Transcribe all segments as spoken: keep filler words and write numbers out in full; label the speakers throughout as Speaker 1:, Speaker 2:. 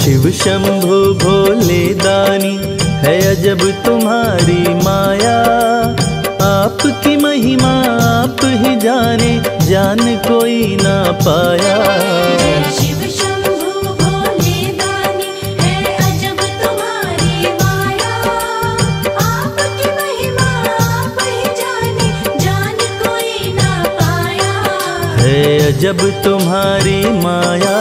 Speaker 1: शिव शंभु भोले दानी है अजब तुम्हारी माया। आपकी महिमा आप ही जाने, जान कोई ना पाया।
Speaker 2: शिव शंभु भोले दानी है अजब तुम्हारी माया। आपकी महिमा आप ही जाने, जान कोई ना पाया।
Speaker 1: है अजब तुम्हारी माया।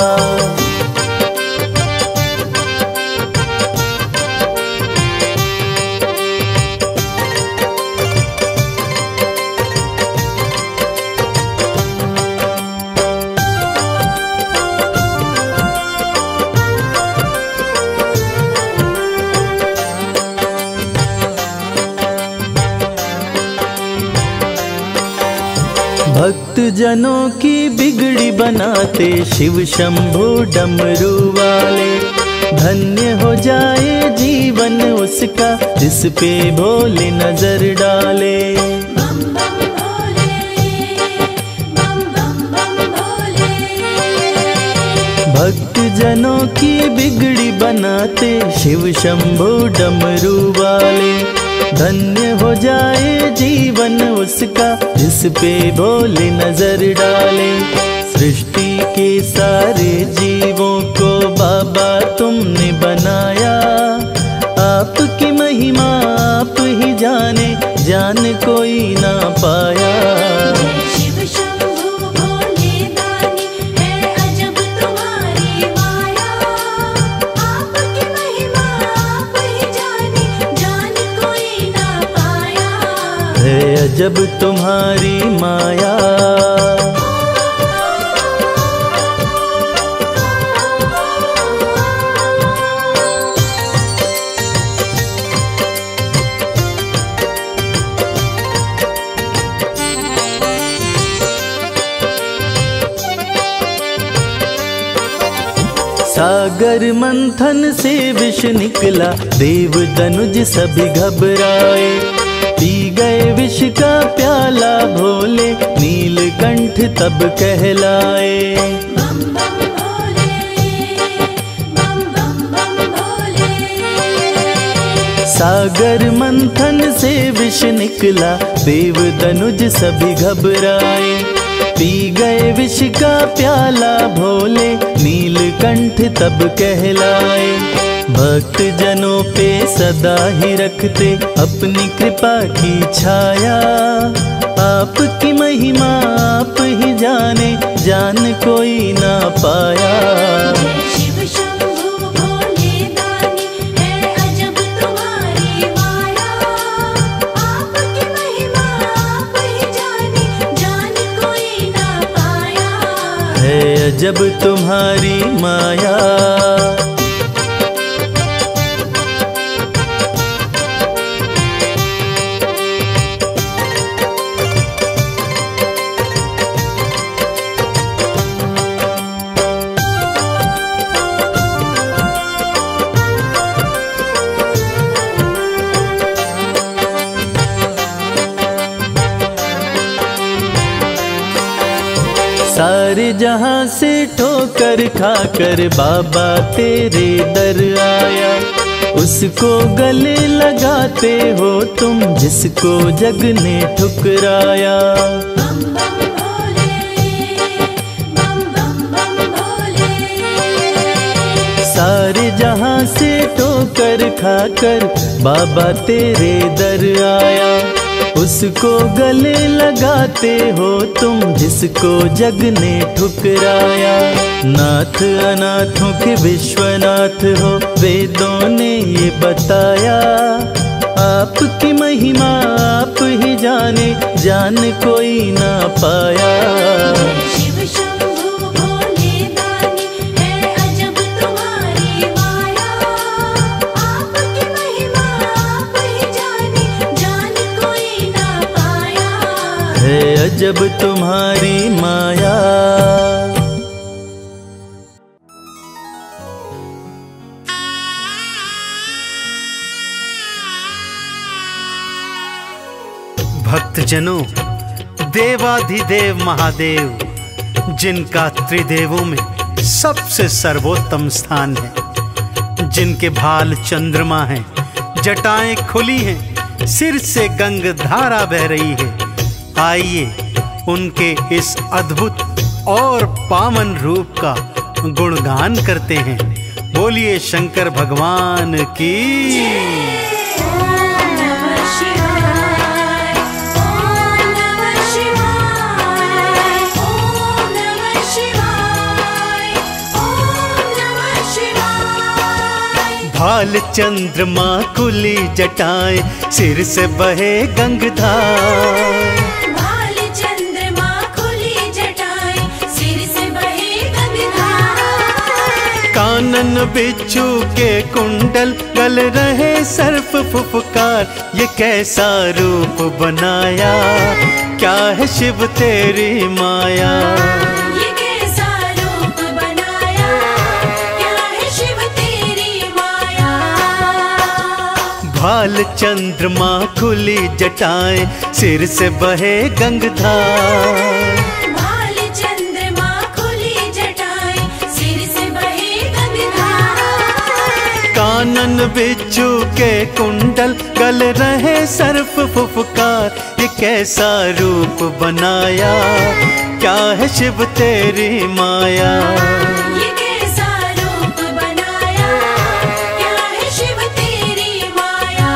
Speaker 1: भक्त जनों की बिगड़ी बनाते शिव शंभु डमरू वाले। धन्य हो जाए जीवन उसका जिस पे भोले नजर डाले।
Speaker 2: बम बम भोले, बम बम बम भोले।
Speaker 1: भक्त जनों की बिगड़ी बनाते शिव शंभु डमरू वाले। धन्य हो जाए जीवन उसका जिस पे भोले नजर डाले। सृष्टि के सारे जीवों को बाबा तुमने बनाया। आपकी महिमा आप ही जाने, जान कोई ना पाया।
Speaker 2: शिव शंभु भोले दानी है अजब तुम्हारी माया। आपकी महिमा आप ही जाने, जान कोई ना पाया।
Speaker 1: है अजब तुम्हारी माया। सागर मंथन से विष निकला, देव दनुज सभी घबराए। पी गए विष का प्याला भोले, नीलकंठ तब कहलाए।
Speaker 2: बम बम भोले, बम बम बम भोले।
Speaker 1: सागर मंथन से विष निकला, देव दनुज सभी घबराए। पी गए विष का प्याला भोले, नीलकंठ तब कहलाए। भक्त जनों पे सदा ही रखते अपनी कृपा की छाया। आपकी महिमा आप ही जाने, जान कोई ना पाया।
Speaker 2: शिव शंभु भोले दानी है अजब तुम्हारी माया। आपकी महिमा आप ही जाने, जान कोई ना पाया।
Speaker 1: है अजब तुम्हारी माया। सारे जहां से ठोकर खाकर बाबा तेरे दर आया। उसको गले लगाते हो तुम जिसको जग ने ठुकराया।
Speaker 2: बम बम भोले, बम बम बम भोले।
Speaker 1: सारे जहां से ठोकर खाकर बाबा तेरे दर आया। उसको गले लगाते हो तुम जिसको जग ने ठुकराया। नाथ अनाथों के विश्वनाथ हो, वेदों ने ये बताया। आपकी महिमा आप ही जाने, जान कोई ना पाया।
Speaker 2: शिव शंभु भोले दानी है अजब तुम्हारी माया। आपकी महिमा आप ही जाने, जान कोई ना पाया।
Speaker 1: है अजब तुम्हारी माया।
Speaker 3: भक्तजनों, देवाधिदेव महादेव जिनका त्रिदेवों में सबसे सर्वोत्तम स्थान है। जिनके भाल चंद्रमा हैं, जटाएं खुली हैं, सिर से गंग धारा बह रही है। आइए उनके इस अद्भुत और पावन रूप का गुणगान करते हैं। बोलिए शंकर भगवान की।
Speaker 2: ओम नमः शिवाय, ओम नमः शिवाय, ओम नमः शिवाय, ओम नमः शिवाय।
Speaker 1: भाल चंद्रमा खुली जटाएं, सिर से बहे गंगधार।
Speaker 2: भाल चंद्रमा खुली जटाएं, सिर से बहे गंगधार।
Speaker 1: कानन बिच्छू के कुंडल, गल रहे सर्प फुफकार। ये कैसा रूप बनाया, क्या है शिव तेरी माया।
Speaker 2: ये कैसा रूप बनाया, क्या है शिव तेरी माया।
Speaker 1: भाल चंद्रमा खुली जटाएं, सिर से बहे गंगधार।
Speaker 2: भाल चंद्रमा खुली जटाएं, सिर से बहे गंगधार।
Speaker 1: कानन बिच्छू के कुंडल, गल रहे सर्प फुफकार। ये कैसा रूप बनाया, क्या है शिव तेरी माया।
Speaker 2: ये कैसा रूप बनाया, क्या है शिव तेरी माया।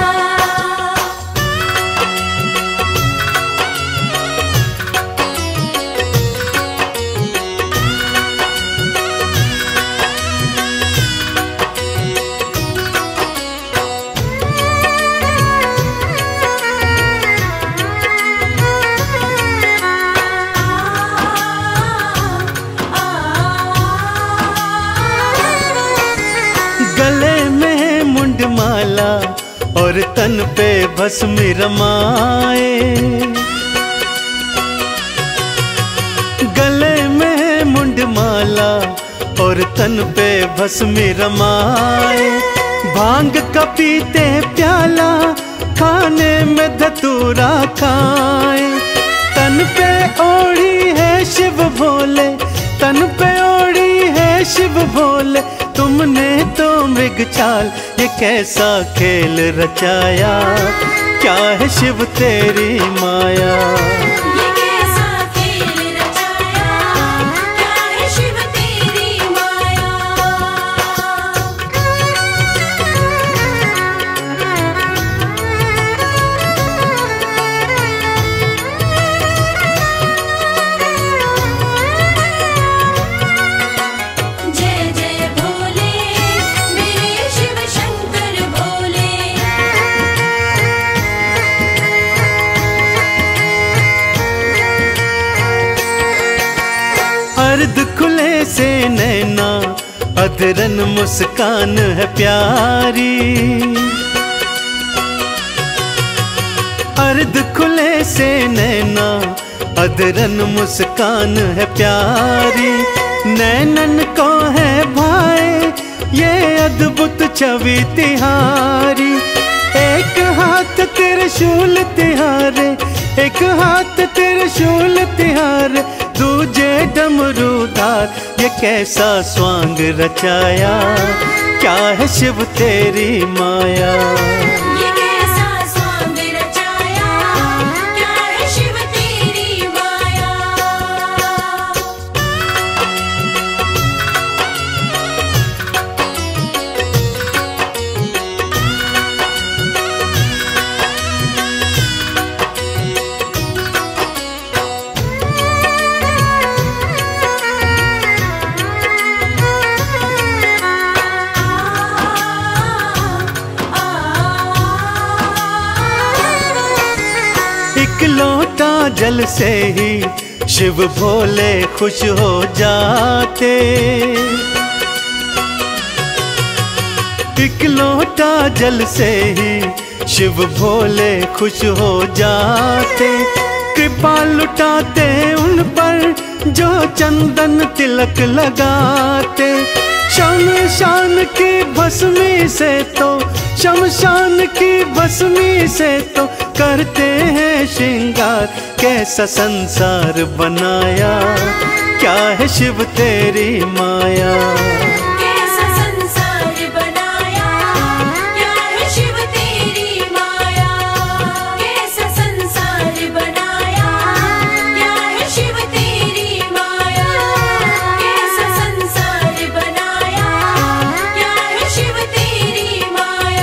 Speaker 1: गले में मुंडमाला और तन पे भस्म रमाए। गले में मुंडमाला और तन पे भस्म रमाए। भांग का पीते प्याला, खाने में धतूरा खाए। तन पे ओढ़ी है शिव भोले, तन पे ओढ़ी है शिव भोले। तुमने तो मृग चाल, ये कैसा खेल रचाया, क्या है शिव तेरी माया।
Speaker 2: ये कैसा खेल रचाया, क्या है शिव तेरी माया। जय जय भोले, मेरे शिव शंकर भोले।
Speaker 1: अर्ध खुले से नैना, अधरन मुस्कान है प्यारी। अर्ध खुले से नैना, अधरन मुस्कान है प्यारी। नैनन को है भाई ये अद्भुत छवि तिहारी। एक हाथ त्रिशूल तिहारे, एक हाथ त्रिशूल तिहारे। दूजे डमरूधार, ये कैसा स्वांग रचाया, क्या है शिव तेरी माया।
Speaker 2: ये कैसा स्वांग रचाया, क्या है शिव तेरी माया।
Speaker 1: एक लोटा जल से ही शिव भोले खुश हो जाते। एक लोटा जल से ही शिव भोले खुश हो जाते। कृपा लुटाते उन पर जो चंदन तिलक लगाते। शमशान की भस्मी से तो, शमशान की भस्मी से तो करते हैं श्रृंगार। कैसा संसार बनाया, क्या
Speaker 3: क्या है शिव तेरी माया।
Speaker 2: कैसा संसार बनाया, क्या है शिव तेरी माया। कैसा संसार बनाया, क्या है शिव तेरी माया। कैसा संसार बनाया, क्या है शिव तेरी माया।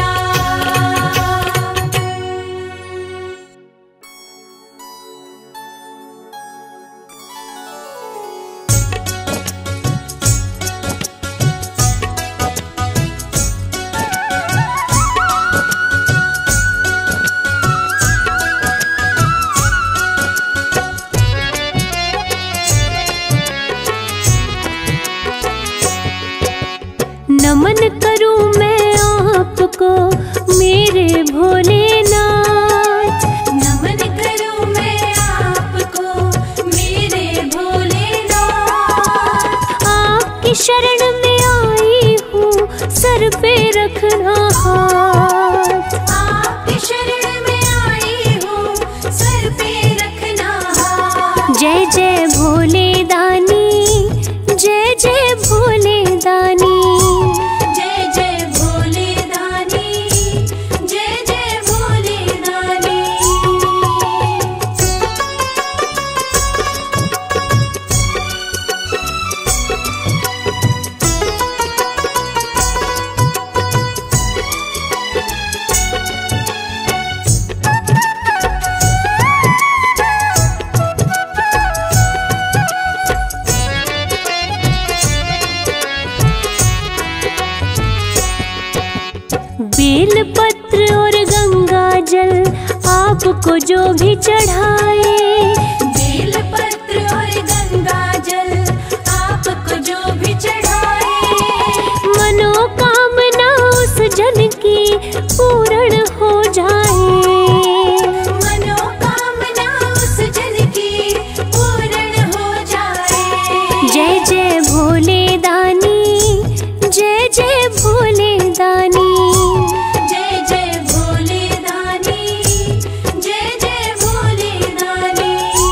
Speaker 4: नमन करूं मैं आपको मेरे भोलेनाथ।
Speaker 2: नमन करूं मैं आपको मेरे भोलेनाथ।
Speaker 4: आपकी शरण में आई हूँ, सर पे रखना हाथ।
Speaker 2: आपकी शरण में आई हूँ, सर पे रखना हाथ।
Speaker 4: जय जय भोले दानी, जय जय भोले दानी।
Speaker 2: जय जय भोले दानी, जय जय भोले दानी।
Speaker 4: बेल पत्र और गंगा जल आपको जो भी चढ़ाए।
Speaker 2: बेल पत्र और गंगा जल आपको जो भी चढ़ाए।
Speaker 4: मनोकामना उस जन की पूर्ण हो जाए।
Speaker 2: मनोकामना उस जन की पूर्ण हो जाए।
Speaker 4: जय जय भोले दानी, जय जय भोले दानी।
Speaker 2: जय जय भोले दानी, जय जय भोले दानी।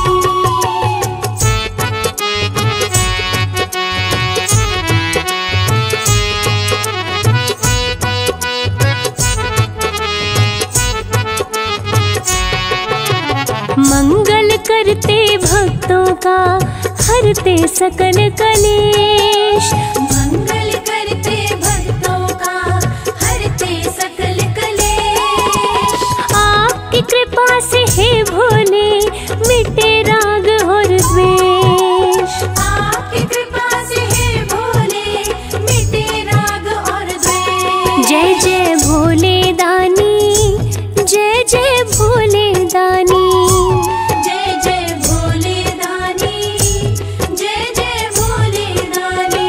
Speaker 4: मंगल करते भक्तों का, हरते सकल कलेश।
Speaker 2: मंगल करते भक्तों का, हरते सकल कलेश।
Speaker 4: आपकी कृपा से हे भोले मिटे राग और द्वेष।
Speaker 2: आपकी कृपा से हे भोले मिटे राग और द्वेष।
Speaker 4: जय जय भोले दानी, जय जय भोले दानी।
Speaker 2: जय जय भोले दानी, जय जय भोले दानी।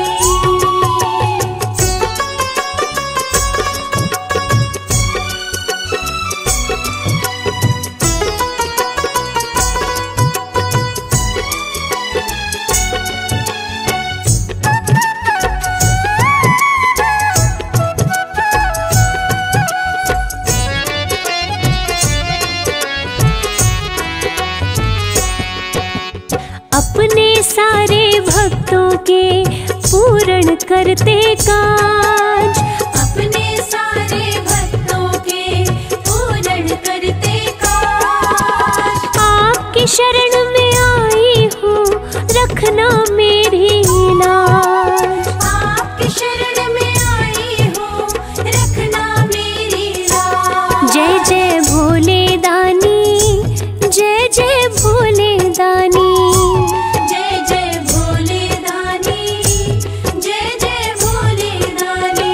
Speaker 4: अपने सारे भक्तों के पूर्ण करते काज।
Speaker 2: अपने सारे भक्तों के पूर्ण करते काज।
Speaker 4: आपकी शरण में आई हूँ, रखना मेरी लाज।
Speaker 2: आपकी शरण में आई हूँ, रखना मेरी लाज।
Speaker 4: जय जय भोले दानी, जय जय भोले दानी।
Speaker 2: जय जय भोले दानी, जय जय भोले दानी।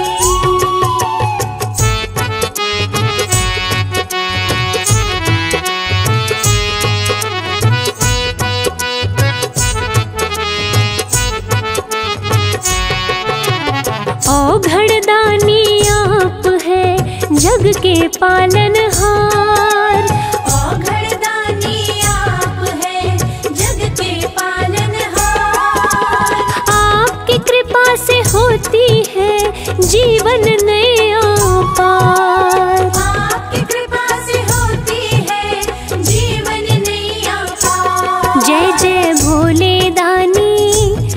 Speaker 4: औघड़दानी आप है जग के पालनहार।
Speaker 2: औघड़दानी आप है जग के पालनहार।
Speaker 4: आपकी कृपा से होती है जीवन नया पार।
Speaker 2: आपकी कृपा से होती है जीवन नैया पार।
Speaker 4: जय जय भोले दानी,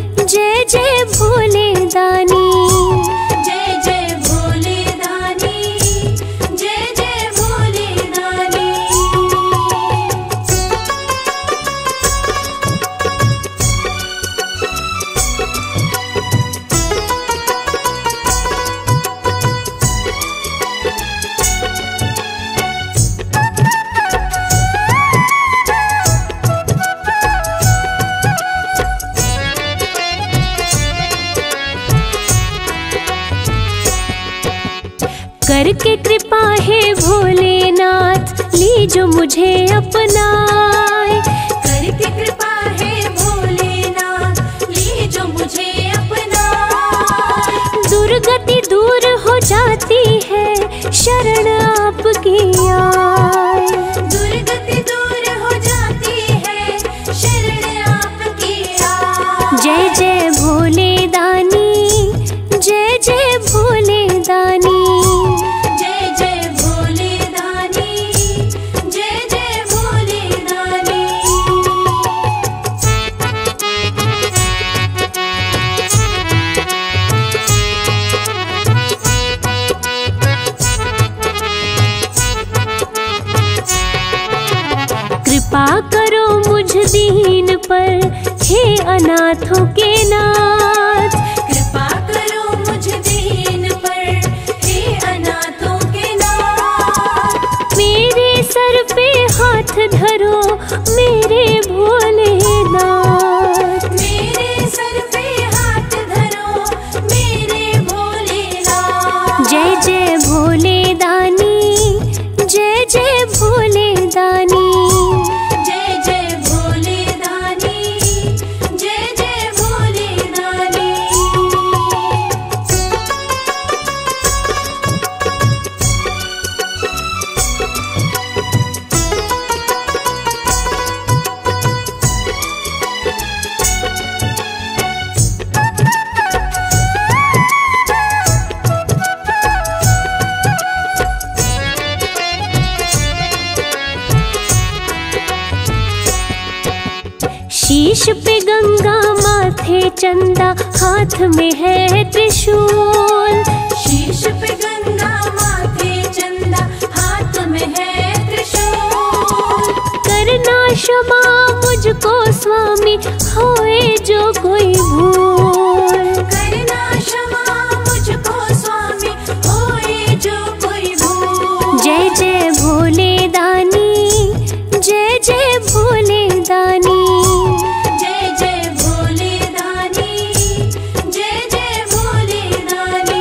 Speaker 4: करके कृपा है भोलेनाथ लीजो मुझे अपनाए।
Speaker 2: करके कृपा है भोलेनाथ लीजो मुझे अपनाए।
Speaker 4: दुर्गति दूर हो जाती है शरण आपकी आए।
Speaker 2: दुर्गति दूर हो जाती है शरण आपकी आए।
Speaker 4: जय जय भोले दानी, जय जय भोले दानी।
Speaker 2: जय जय भोले दानी, जय जय भोले दानी।
Speaker 4: कृपा करो मुझ दीन पर हे अनाथों के नाथ।
Speaker 2: कृपा करो मुझ दीन पर हे अनाथों के नाथ।
Speaker 4: मेरे सर पे हाथ धरो मेरे भोलेनाथ।
Speaker 2: मेरे सर पे हाथ धरो मेरे भोलेनाथ।
Speaker 4: जय जय भोले दानी, जय जय भोले दानी।
Speaker 2: जय जय भोले दानी, जय जय भोले दानी।
Speaker 4: शीश पे गंगा माथे चंदा हाथ में है त्रिशूल।
Speaker 2: शीश पे गंगा माथे चंदा हाथ में है त्रिशूल।
Speaker 4: करना क्षमा मुझको स्वामी होए जो कोई भूल।
Speaker 2: करना क्षमा मुझको स्वामी होए जो कोई भूल।
Speaker 4: जय जय भोले दानी, जय जय भोले दानी।
Speaker 2: जय जय भोले दानी, जय जय भोले दानी।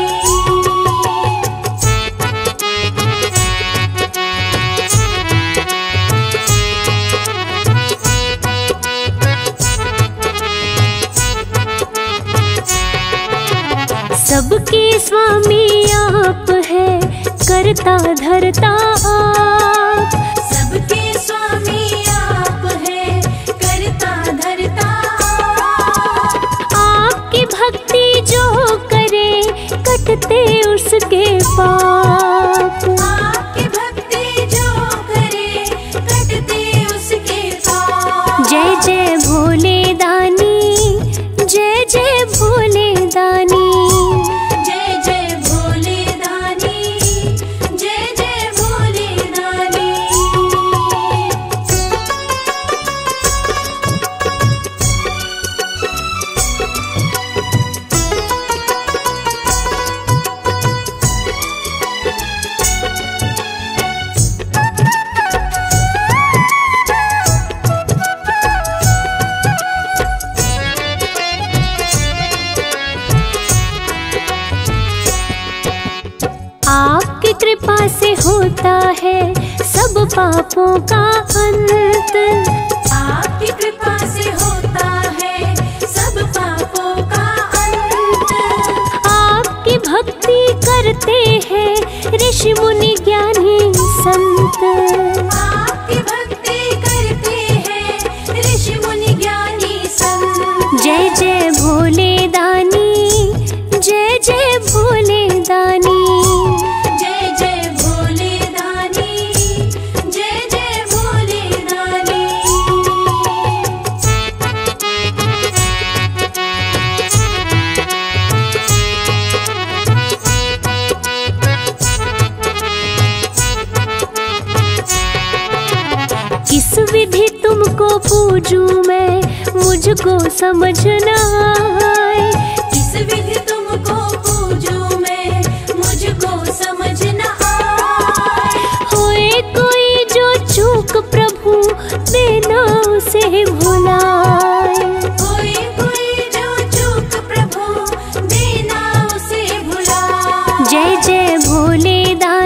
Speaker 4: सबके स्वामी आप है करता धरता आप।
Speaker 2: सबके स्वामी आप है करता धरता आप।
Speaker 4: आपकी भक्ति जो करे कटते उसके पाप।
Speaker 2: आपकी भक्ति जो करे कटते उसके पाप।
Speaker 4: जय जय भोले दानी, जय जय भोले दानी।
Speaker 2: जय जय भोले दानी, जय जय भोले दानी।
Speaker 4: आपकी कृपा से होता है सब पापों का अंत।
Speaker 2: आपकी कृपा से होता है सब पापों का अंत।
Speaker 4: आपकी भक्ति करते हैं ऋषि मुनि ज्ञानी संत।
Speaker 2: आपकी भक्ति करते हैं ऋषि मुनि ज्ञानी संत।
Speaker 4: जय जय भोले दानी, जय जय भोले दानी।
Speaker 2: जय जय भोले दानी, जय जय भोले दानी।
Speaker 4: किस विधि तुमको पूजूं मैं मुझको समझ न आए।
Speaker 2: किस विधि तुमको पूजूं मैं मुझको समझ न आए।
Speaker 4: होए कोई जो चूक प्रभु देना उसे भुलाए।
Speaker 2: कोई कोई जो चूक प्रभु देना उसे भुला।
Speaker 4: जय जय भोले दानी।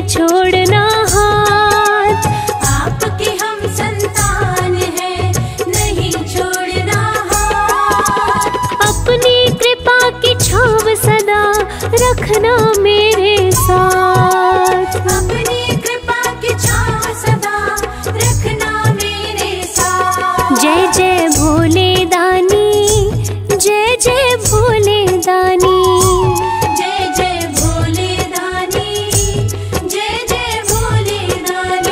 Speaker 4: छोड़ना हाथ।
Speaker 2: आपके हम संतान हैं, नहीं छोड़ना हाथ।
Speaker 4: अपनी कृपा की छाँव सदा रखना मेरे साथ।
Speaker 2: अपनी कृपा की छाँव सदा रखना मेरे साथ।
Speaker 4: जय जय भोले दानी, जय जय भोले दानी।
Speaker 2: जय जय भोले दानी, जय जय भोले दानी।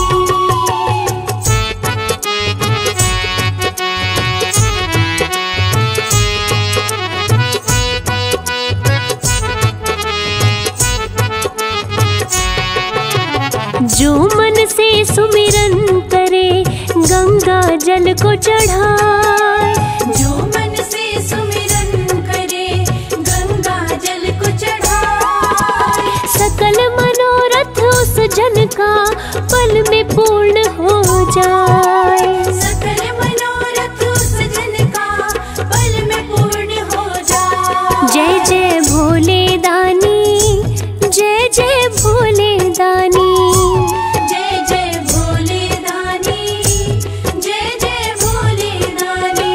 Speaker 4: जो मन से सुमिरन करे गंगा जल को चढ़ाए।
Speaker 2: जो मन से सुमिरन करे गंगा जल को चढ़ाए।
Speaker 4: सकल मनोरथ उस जन का पल में पूर्ण हो जाए।
Speaker 2: सकल मनोरथ उस जन का पल में पूर्ण हो जाए।
Speaker 4: जय जय भोले दानी, जय जय भोले दानी।
Speaker 2: जय जय भोले दानी, जय जय भोले दानी।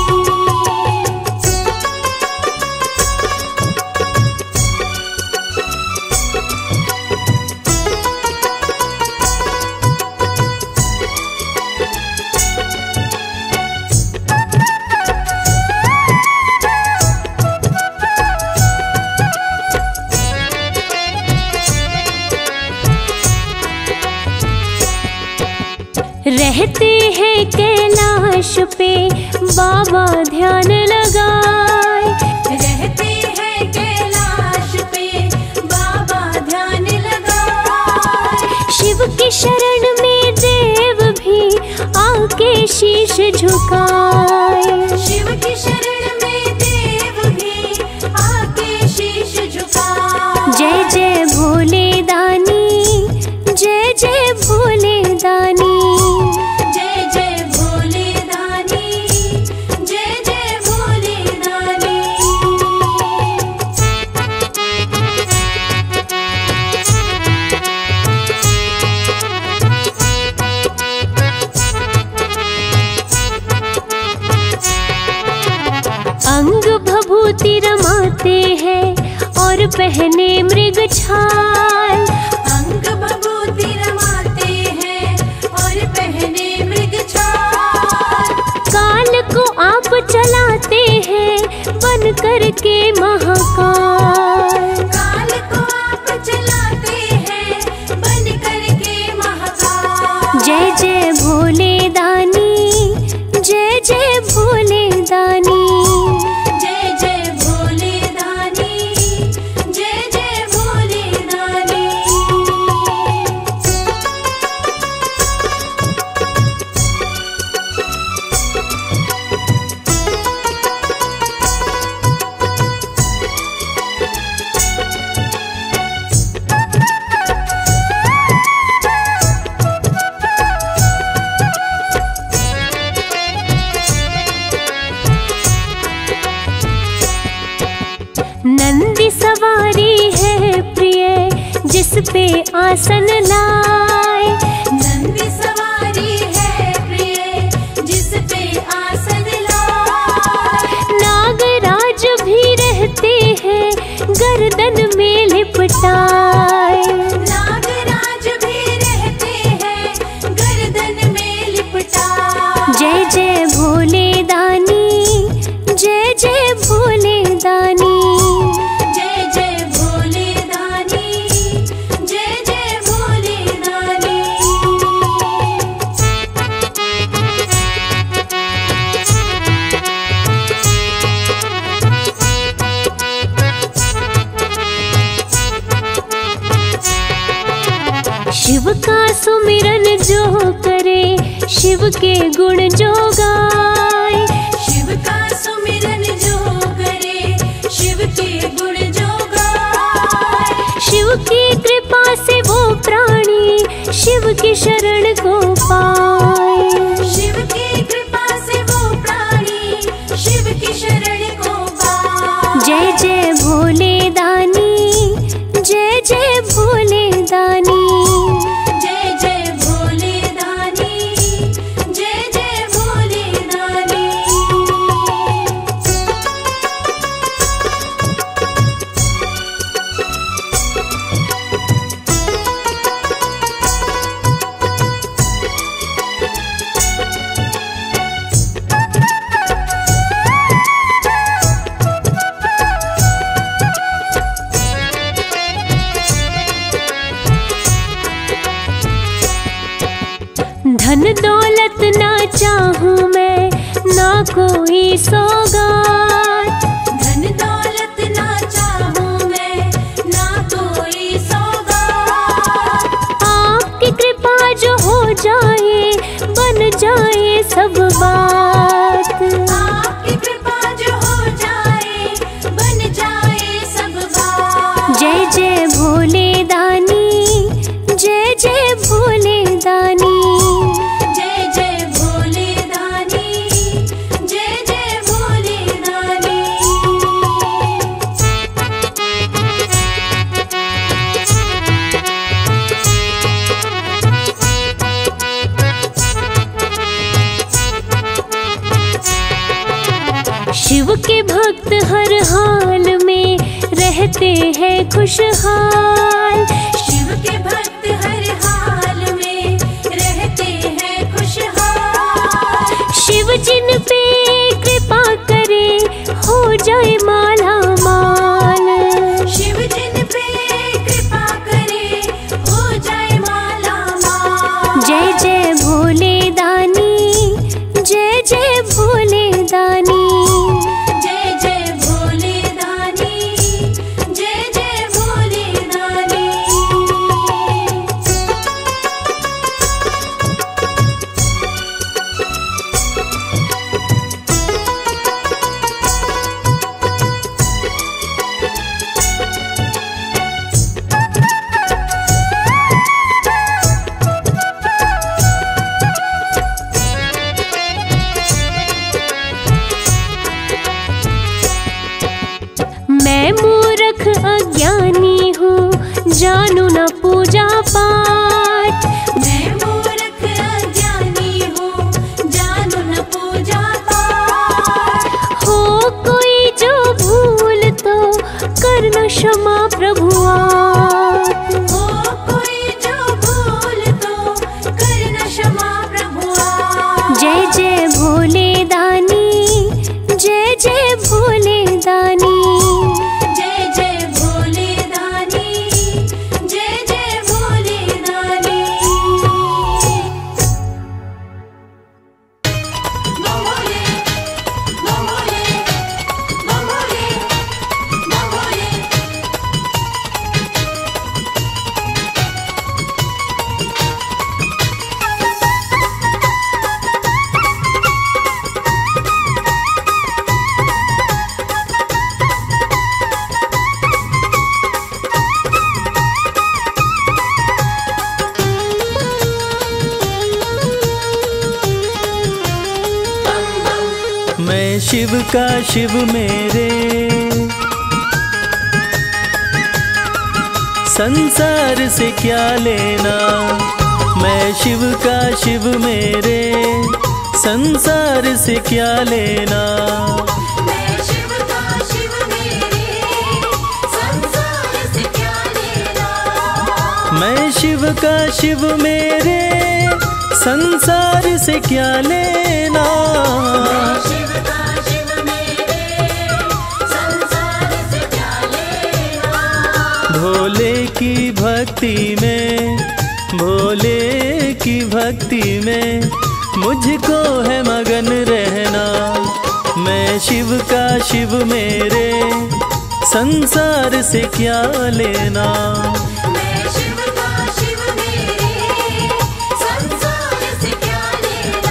Speaker 4: रहते हैं कैलाश पे बाबा ध्यान लगाए।
Speaker 2: रहते हैं कैलाश पे बाबा ध्यान लगाए।
Speaker 4: शिव की शरण में देव भी आके शीश झुकाए।
Speaker 2: शिव की शरण में देव भी आके शीश झुकाए।
Speaker 4: जय जय भोले दानी, जय जय भोले दानी।
Speaker 2: जय जय भोले दानी, जय जय भोले दानी।
Speaker 4: अंग भभूति रमाते हैं और पहने मृग छाल।
Speaker 2: अंग भभूति रमाते हैं और पहने मृग छाल।
Speaker 4: काल को आप चलाते हैं बन करके महाकाल।
Speaker 2: काल को आप चलाते हैं बन करके महाकाल।
Speaker 4: जय जय भोले दानी, जय जय भोले दानी।
Speaker 2: जय जय भोले दानी, जय जय भोले दानी।
Speaker 4: नंदी सवारी है प्रिय जिस पे आसन लाए।
Speaker 2: नंदी सवारी है प्रिय जिस पे आसन लाए।
Speaker 4: नागराज भी रहते हैं गर्दन में लिपटाए।
Speaker 2: नागराज भी रहते हैं गर्दन में लिपटाए।
Speaker 4: जय जय भोले दानी, जय जय भोले दानी।
Speaker 2: जय जय भोले दानी, जय जय भोले दानी।
Speaker 4: शिव का सुमिरन जो करे, शिव के गुण जो गाए।
Speaker 2: शिव का सुमिरन जो करे, शिव के गुण जो गाए।
Speaker 4: शिव की कृपा से वो प्राणी शिव की शरण को पाए।
Speaker 2: शिव की कृपा से वो प्राणी शिव की शरण को पाए।
Speaker 4: जय जय भोले दानी, जय जय भोले दानी। धन दौलत ना चाहूँ मैं, ना कोई सौगात।
Speaker 2: धन दौलत ना चाहूँ मैं, ना कोई सौगात।
Speaker 4: आपकी कृपा जो हो जाए, बन जाए सब बात।
Speaker 2: आपकी कृपा जो हो जाए, बन जाए सब बात।
Speaker 4: जय जय भोले दानी, जय जय भोले दानी।
Speaker 2: जय जय भोले दानी, जय जय भोले दानी।
Speaker 4: शिव के भक्त हर हाल में रहते हैं खुशहाल।
Speaker 2: शिव के भक्त हर हाल में रहते हैं खुशहाल।
Speaker 4: शिव जिन पे कृपा करे, हो जाए माला माल।
Speaker 2: शिव जिन पे कृपा करे, हो जाए माला माल।
Speaker 4: जय जय भोले दानी, जय जय भोले दानी।
Speaker 2: जय जय भोले दानी, जय जय भोले दानी।
Speaker 4: मैं मूर्ख अज्ञानी हूँ, जानू न पूजा पाठ।
Speaker 2: मैं मूर्ख अज्ञानी हूँ, जानू न पूजा पाठ।
Speaker 4: हो कोई जो भूल तो करना क्षमा प्रभु आप।
Speaker 2: हो कोई जो भूल तो करना क्षमा प्रभु आप।
Speaker 4: जय जय भोले दानी, जय जय भोले दानी।
Speaker 2: जय जय भोले दानी, जय जय भोले दानी। बम भोले, बम भोले, बम भोले, बम भोले।
Speaker 1: मैं शिव का शिव मेरे, संसार से क्या लेना। मैं शिव का शिव मेरे, संसार से क्या लेना।
Speaker 2: मैं शिव का शिव मेरे, संसार से क्या लेना।
Speaker 1: मैं शिव का शिव मेरे, संसार से क्या लेना।
Speaker 2: शिव का शिव मेरे, संसार से क्या लेना।
Speaker 1: भोले की भक्ति में, भोले की भक्ति में मुझको है मगन रहना। मैं शिव का शिव मेरे, संसार से क्या लेना।
Speaker 2: मैं शिव का शिव मेरे, संसार से क्या लेना।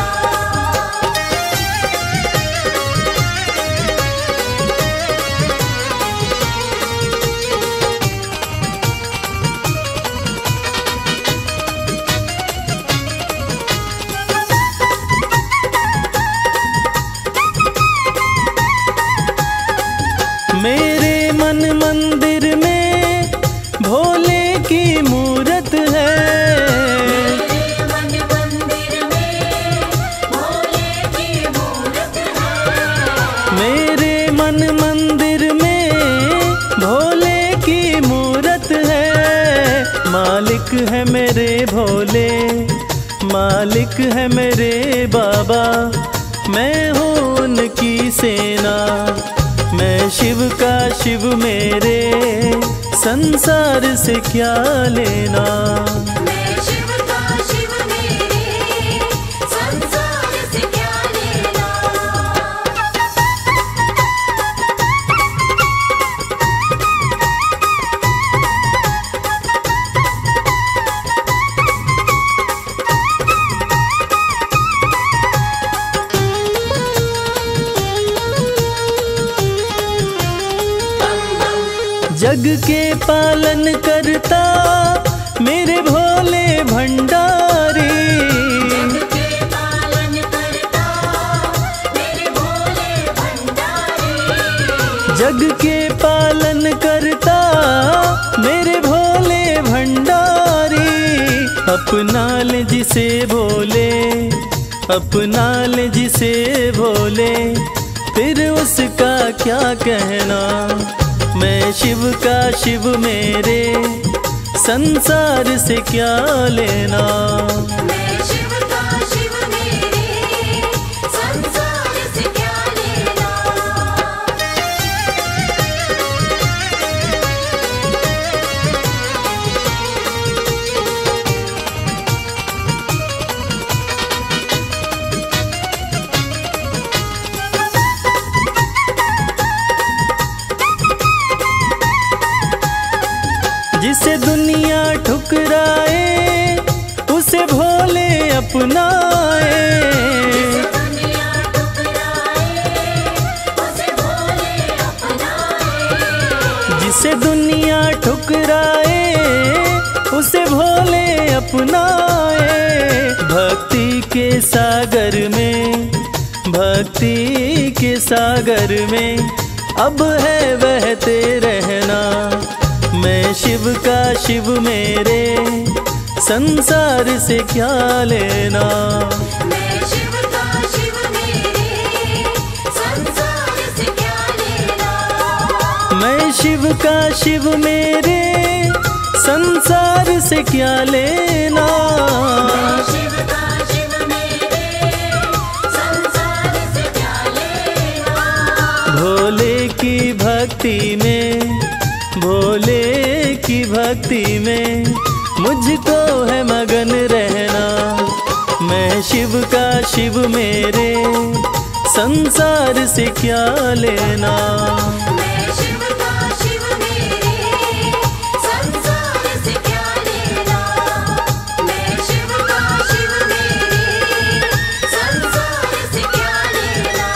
Speaker 1: मेरे मन मंदिर में भोले की मूरत है।
Speaker 2: मेरे मन मंदिर में भोले की मूरत है।
Speaker 1: मेरे मन मंदिर में भोले की मूरत है। मालिक है मेरे भोले, मालिक है मेरे बाबा। मैं हूँ उनकी सेना। मैं शिव का शिव मेरे, संसार से क्या लेना।
Speaker 2: मैं शिव का शिव मेरे,
Speaker 1: पालन करता मेरे भोले भंडारी।
Speaker 2: जग के पालन करता मेरे भोले भंडारी।
Speaker 1: जग के पालन करता मेरे भोले भंडारी। अपना ले जिसे भोले, अपना ले जिसे भोले, फिर उसका क्या कहना। मैं शिव का शिव मेरे, संसार से क्या लेना।
Speaker 2: मैं शिव का शिव मेरे, संसार से क्या लेना।
Speaker 1: जिसे दुनिया ठुकराए उसे भोले अपनाए।
Speaker 2: दुनिया ठुकराए उसे भोले अपनाए।
Speaker 1: जिसे दुनिया ठुकराए उसे भोले अपनाए। भक्ति के सागर में, भक्ति के सागर में अब है बहते रहना। मैं शिव का शिव मेरे, संसार से क्या लेना।
Speaker 2: मैं शिव का शिव मेरे, संसार से क्या लेना।
Speaker 1: मैं शिव का शिव मेरे, संसार से क्या लेना।
Speaker 2: मैं शिव का शिव मेरे, संसार से क्या लेना।
Speaker 1: भोले की भक्ति में, भोले की भक्ति में मुझको है मगन रहना। मैं शिव का शिव मेरे, संसार से क्या लेना।
Speaker 2: मैं शिव का शिव मेरे, संसार से क्या लेना। मैं शिव का शिव मेरे, संसार से क्या लेना।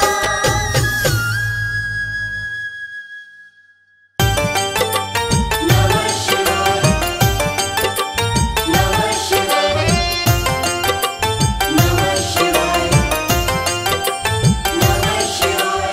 Speaker 2: नमः शिवाय, नमः शिवाय, नमः शिवाय, नमः शिवाय।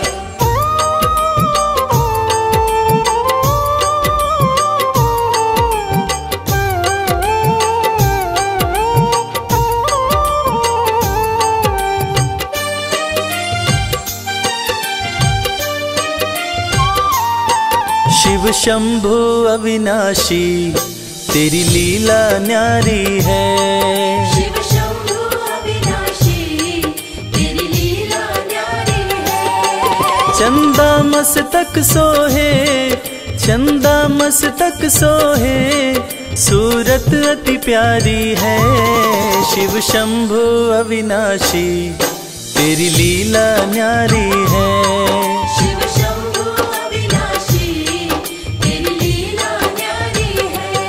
Speaker 1: शिव शंभु अविनाशी तेरी लीला न्यारी है।
Speaker 2: शिव शंभु अविनाशी तेरी लीला न्यारी है।
Speaker 1: चंदा मस्तक सोहे, चंदा मस्तक सोहे, सूरत अति प्यारी है। शिव शंभु अविनाशी तेरी लीला न्यारी है।
Speaker 2: शिव शंभु अविनाशी तेरी लीला न्यारी है।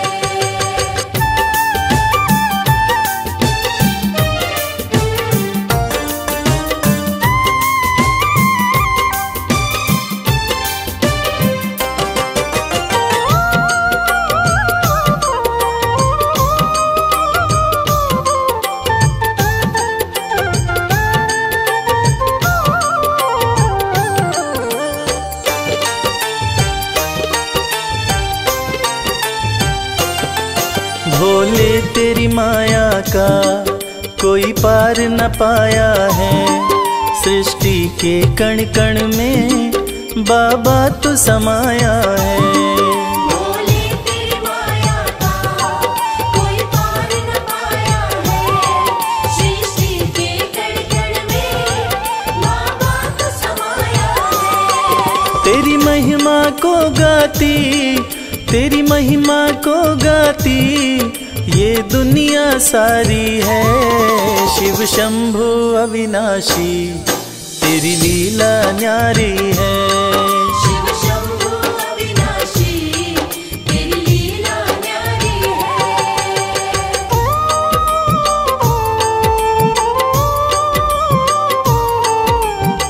Speaker 1: भोले तेरी माया का कोई पार न पाया है। सृष्टि के कण कण में बाबा तू समाया है।
Speaker 2: भोले तेरी माया का कोई पार न पाया है। सृष्टि के कण कण में बाबा तू समाया है।
Speaker 1: तेरी महिमा को गाती, तेरी महिमा को गाती ये दुनिया सारी है। शिव शंभु अविनाशी तेरी लीला न्यारी है।
Speaker 2: शिव शंभु अविनाशी तेरी लीला न्यारी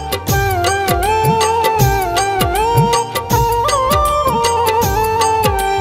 Speaker 2: है।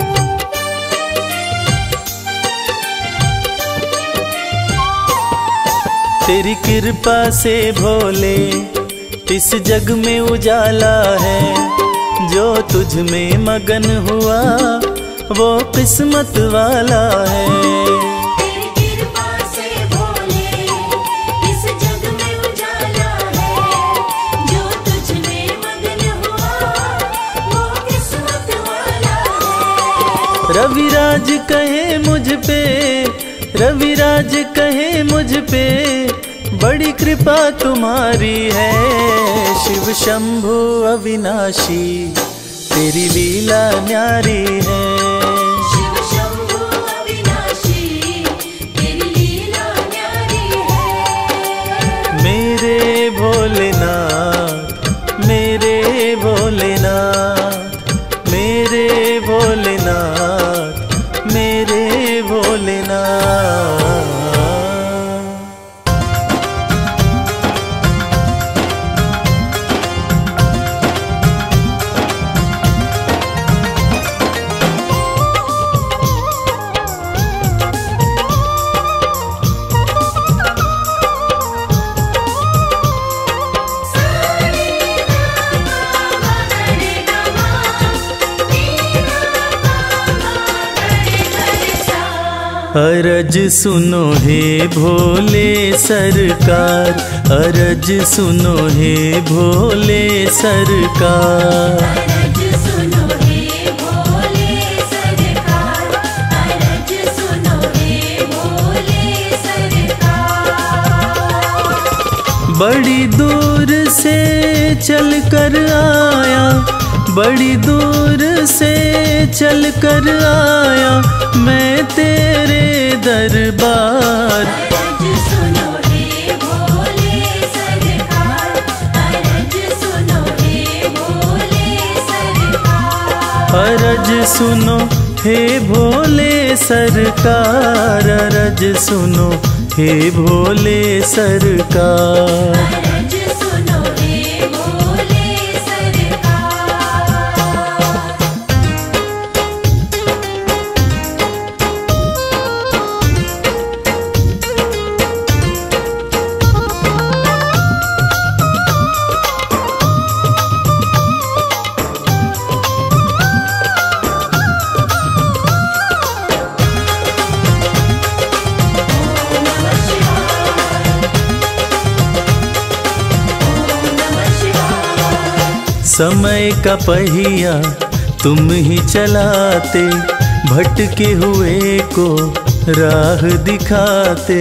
Speaker 1: तेरी कृपा से भोले इस जग में उजाला है। जो तुझ में मगन हुआ वो किस्मत वाला है।
Speaker 2: तेरी कृपा से भोले इस जग में उजाला है। जो तुझ में मगन हुआ वो किस्मत वाला है।
Speaker 1: रविराज कहे मुझ पे, रविराज कहे मुझ पे, बड़ी कृपा तुम्हारी है। शिव शंभु अविनाशी तेरी लीला न्यारी है।
Speaker 2: शिव शंभु अविनाशी तेरी लीला न्यारी है।
Speaker 1: मेरे भोलेनाथ, मेरे भोलेनाथ, मेरे भोलेनाथ, मेरे भोलेनाथ। अरज सुनो हे भोले सरकार, अरज सुनो हे भोले सरकार।
Speaker 2: अरज सुनो हे भोले सरकार, अरज सुनो हे भोले सरकार।
Speaker 1: बड़ी दूर से चल कर आया, बड़ी दूर से चल कर आया मैं तेरे दरबार।
Speaker 2: अरज सुनो हे भोले सरकार, अरज सुनो हे भोले सरकार।
Speaker 1: अरज सुनो हे भोले सरकार, अरज सुनो हे भोले सरकार।
Speaker 2: अरज सुनो हे भोले सरकार।
Speaker 1: समय का पहिया तुम ही चलाते, भटके हुए को राह दिखाते।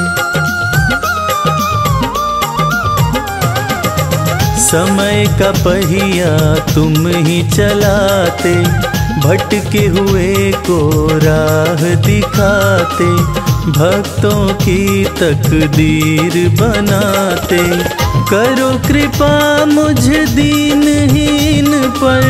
Speaker 1: समय का पहिया तुम ही चलाते, भटके हुए को राह दिखाते। भक्तों की तकदीर बनाते, करो कृपा मुझ दीनहीन पर,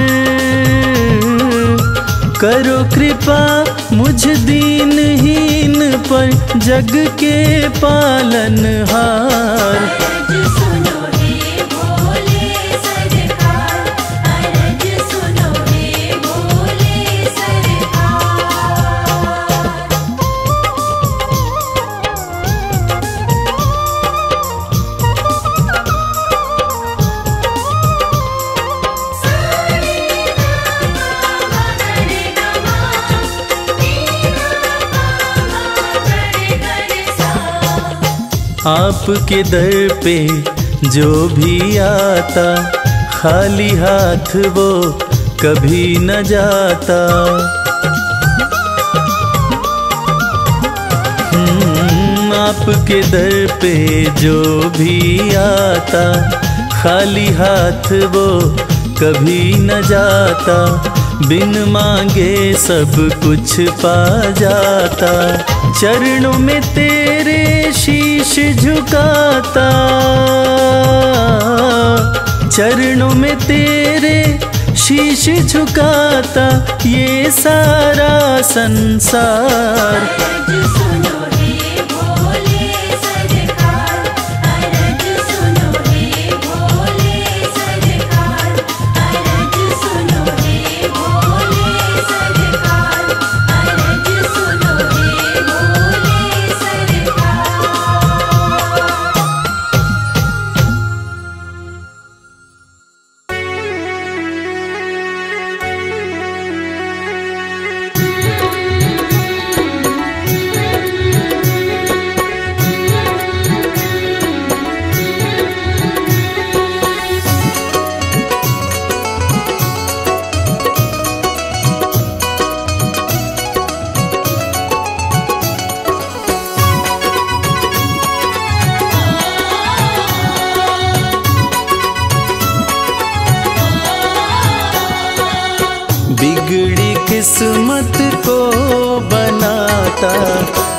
Speaker 1: करो कृपा मुझ दीनहीन पर, जग के पालनहार।
Speaker 2: अरज सुनो हे भोले सरकार, अरज सुनो हे भोले सरकार।
Speaker 1: आपके दर पे जो भी आता, खाली हाथ वो कभी न जाता। हम्म, आपके दर पे जो भी आता, खाली हाथ वो कभी न जाता। बिन मांगे सब कुछ पा जाता, चरणों में तेरे शीश झुकाता, चरणों में तेरे शीश झुकाता ये सारा संसार।
Speaker 2: अरज सुनो हे भोले सरकार, अरज सुनो हे भोले सरकार, अरज सुनो हे भोले सरकार, अरज सुनो हे भोले सरकार।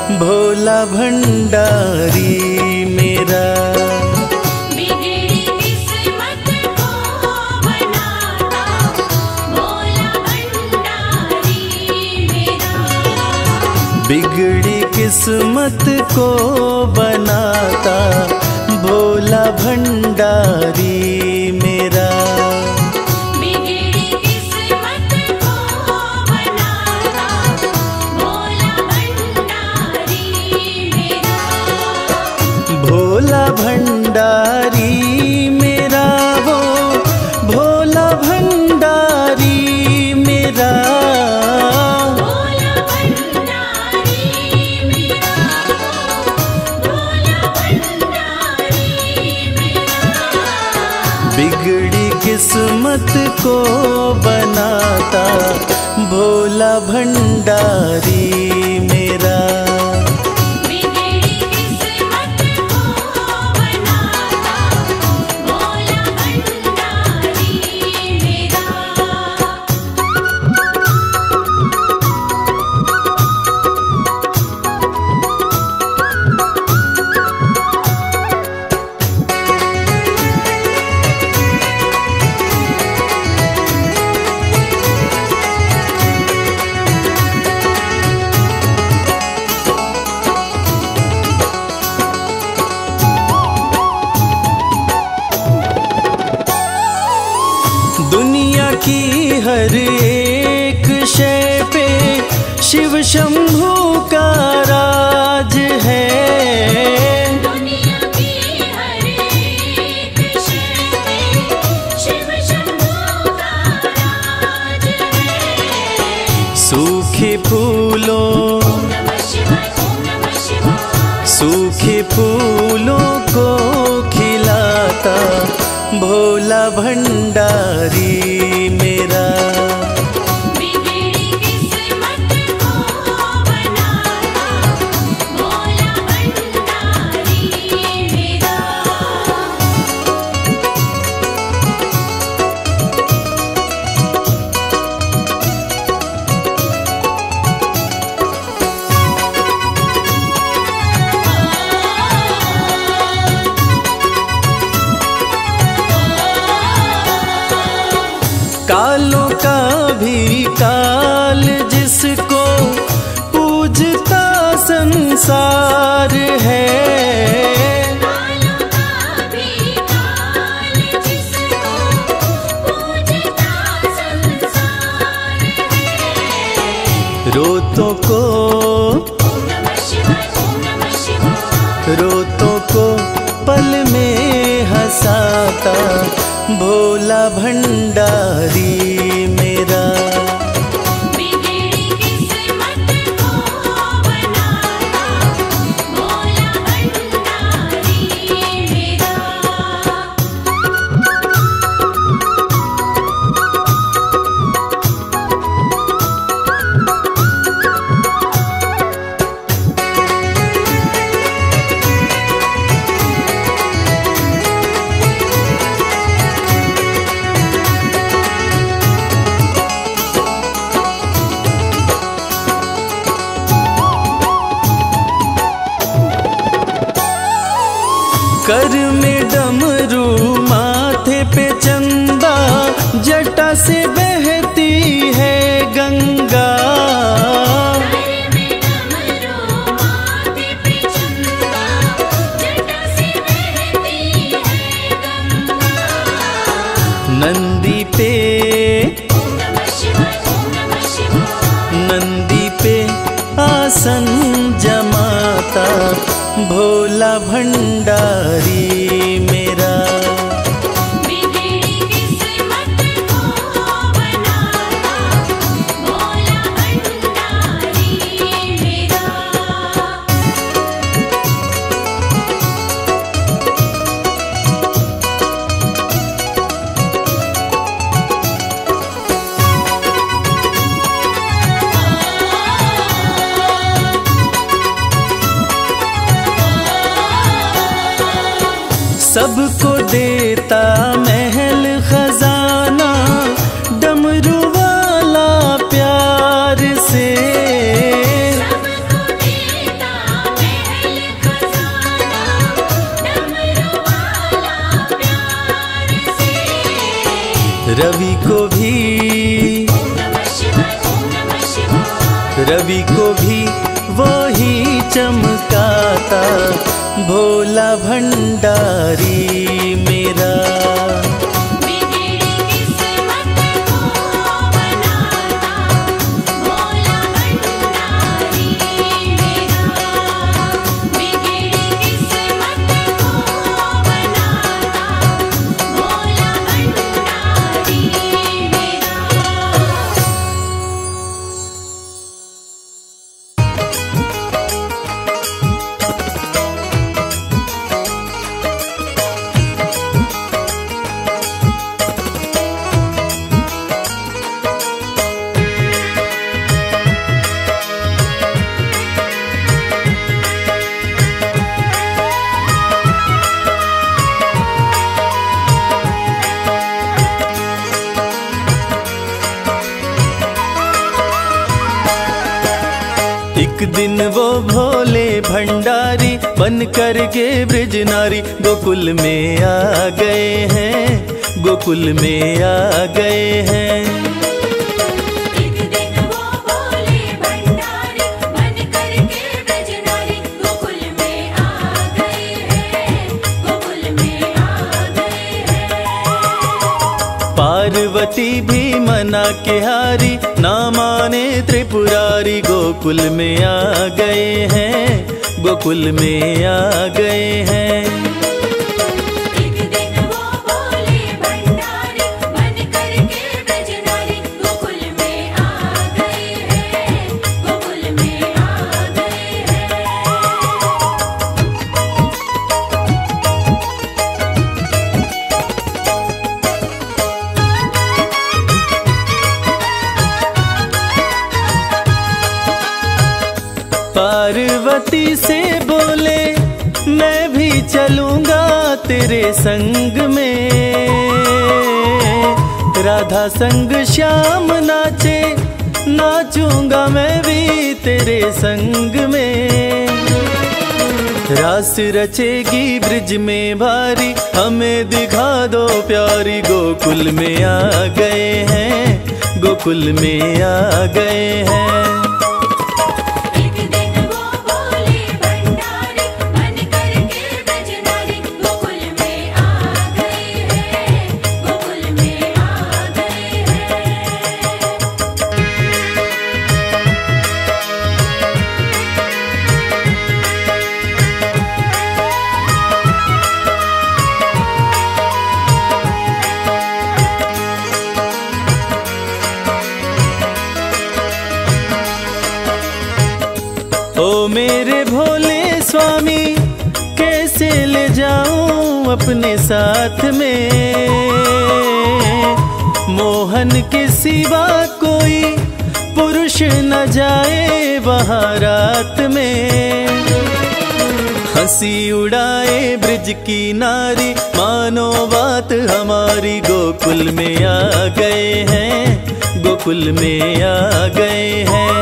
Speaker 1: भोला भंडारी मेरा।
Speaker 2: बिगड़ी किस्मत को बनाता भोला भंडारी मेरा।
Speaker 1: बिगड़ी किस्मत को बनाता भोला भंडारी मेरा।
Speaker 2: बिगड़ी किस्मत को बनाता भोला भंडारी मेरा।
Speaker 1: भोला भंडारी मेरा वो भोला भंडारी मेरा।
Speaker 2: भोला भंडारी मेरा। भोला भंडारी मेरा।
Speaker 1: बिगड़ी किस्मत को बनाता भोला भंडारी मेरा।
Speaker 2: बिगड़ी किस्मत को बनाता भोला भंडारी मेरा।
Speaker 1: दुनिया की हर एक शय पे शिव शंभू का राज है।
Speaker 2: दुनिया की हर एक शय पे शिव शंभू का राज है।
Speaker 1: सूखे फूलों
Speaker 2: ओम नमः शिवाय ओम नमः शिवाय।
Speaker 1: सूखे फूलों को खिलाता भोला भंडारी मेरा।
Speaker 2: बिगड़ी किस्मत को बनाता भोला भंडारी मेरा।
Speaker 1: कालों का भी काल जिसको पूजता संसार है।
Speaker 2: कालों का भी काल जिसको पूजता संसार है।
Speaker 1: रोतों को
Speaker 2: ओम नमः शिवाय ओम नमः शिवाय।
Speaker 1: रोतों को पल में हंसाता भोला भंडारी मेरा।
Speaker 2: बिगड़ी किस्मत को बनाता भोला भंडारी मेरा।
Speaker 1: कर में डमरू माथे पे चंदा जटा से बहती है गंगा।
Speaker 2: कर में डमरू माथे पे चंदा जटा से बहती है गंगा।
Speaker 1: नंदी पे
Speaker 2: ओम नमः शिवाय ओम नमः शिवाय।
Speaker 1: नंदी पे आसन जमाता भोला भंडारी मेरा।
Speaker 2: बिगड़ी किस्मत को बनाता भोला भंडारी मेरा।
Speaker 1: सबको देता महल खजाना डमरू वाला प्यार से।
Speaker 2: सबको देता
Speaker 1: रवि को भी रवि को भी वो ही चमकाता भोला भंडारी मेरा। एक दिन वो भोले भंडारी बन कर के ब्रज नारी गोकुल में आ गए हैं, गोकुल में आ गए हैं।
Speaker 2: एक दिन वो भोले भंडारी बन कर के ब्रज नारी गोकुल में आ गए हैं, गोकुल में आ गए हैं।
Speaker 1: पार्वती भी मना के हारी ना माने त्रिपुरारी गोकुल में आ गए हैं, गोकुल में आ गए हैं।
Speaker 2: एक दिन वो भोले भंडारी बन कर के ब्रज नारी गोकुल में आ गए हैं, गोकुल में आ गए हैं।
Speaker 1: पार्वती से बोले मैं भी चलूंगा तेरे संग में, राधा संग श्याम नाचे नाचूंगा मैं भी तेरे संग में। रास रचेगी ब्रिज में भारी हमें दिखा दो प्यारी गोकुल में आ गए हैं, गोकुल में आ गए हैं। ओ मेरे भोले स्वामी कैसे ले जाऊं अपने साथ में, मोहन के सिवा कोई पुरुष न जाए वहाँ रात में। हंसी उड़ाए ब्रिज की नारी मानो बात हमारी गोकुल में आ गए हैं, गोकुल में आ गए हैं।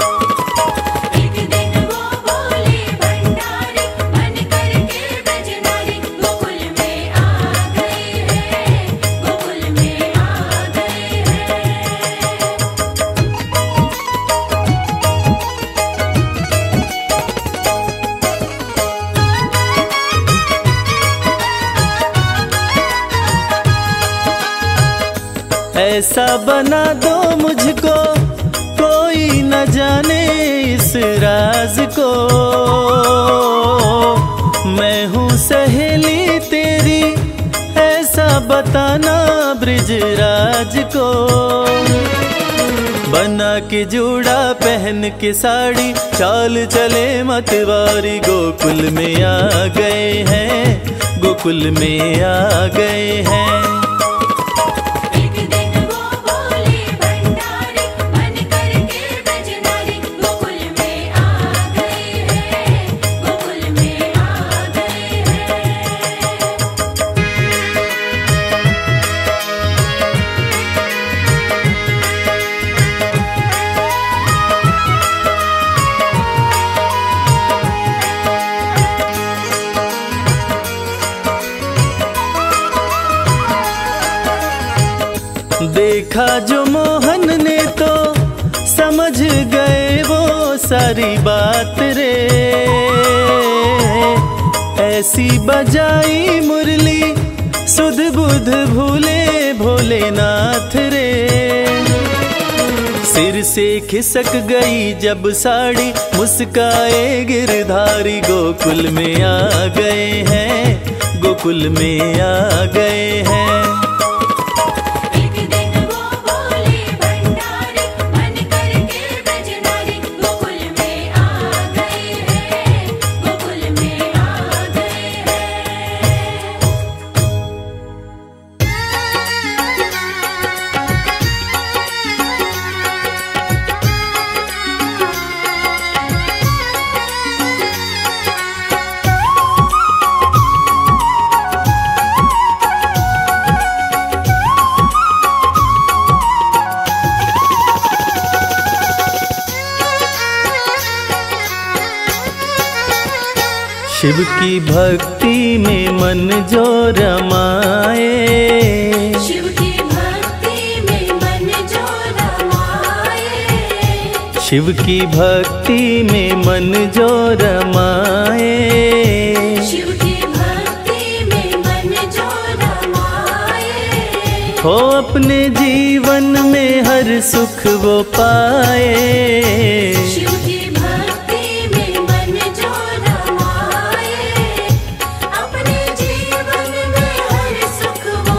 Speaker 1: ऐसा बना दो मुझको कोई न जाने इस राज को, मैं हूँ सहेली तेरी ऐसा बताना ब्रिजराज को। बना के जूड़ा पहन के साड़ी चाल चले मतवारी गोकुल में आ गए हैं, गोकुल में आ गए हैं। देखा जो मोहन ने तो समझ गए वो सारी बात रे। ऐसी बजाई मुरली सुध बुध भूले भोलेनाथ रे। सिर से खिसक गई जब साड़ी मुस्काए गिरधारी गोकुल में आ गए हैं, गोकुल में आ गए हैं।
Speaker 2: एक दिन वो बोले भंडारी मन करके ब्रजनारी गोकुल में आ गए हैं, गोकुल में आ गए हैं।
Speaker 1: शिव की भक्ति में मन जो रमाए,
Speaker 2: शिव की भक्ति में मन जो रमाए,
Speaker 1: शिव की भक्ति में मन जो रमाए।
Speaker 2: शिव की भक्ति में मन जो रमाए,
Speaker 1: हो अपने जीवन में हर सुख वो पाए।
Speaker 2: शिव की भक्ति में मन जो रमाए, अपने जीवन में हर सुख वो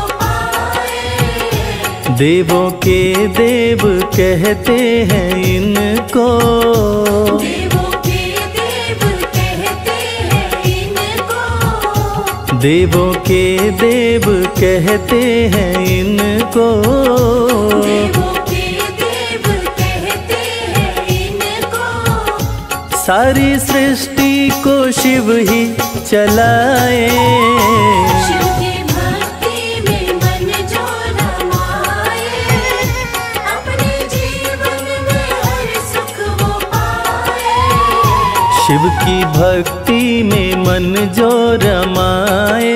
Speaker 2: पाए।
Speaker 1: देवों के देव कहते हैं इनको,
Speaker 2: देवों के देव कहते हैं इनको,
Speaker 1: देवों के देव कहते हैं इनको।
Speaker 2: देवों के देव कहते हैं इनको,
Speaker 1: सारी सृष्टि को शिव ही चलाए।
Speaker 2: शिव की भक्ति में मन जो रमाए, अपने जीवन में हर सुख वो पाए।
Speaker 1: शिव की भक्ति में मन जो रमाए।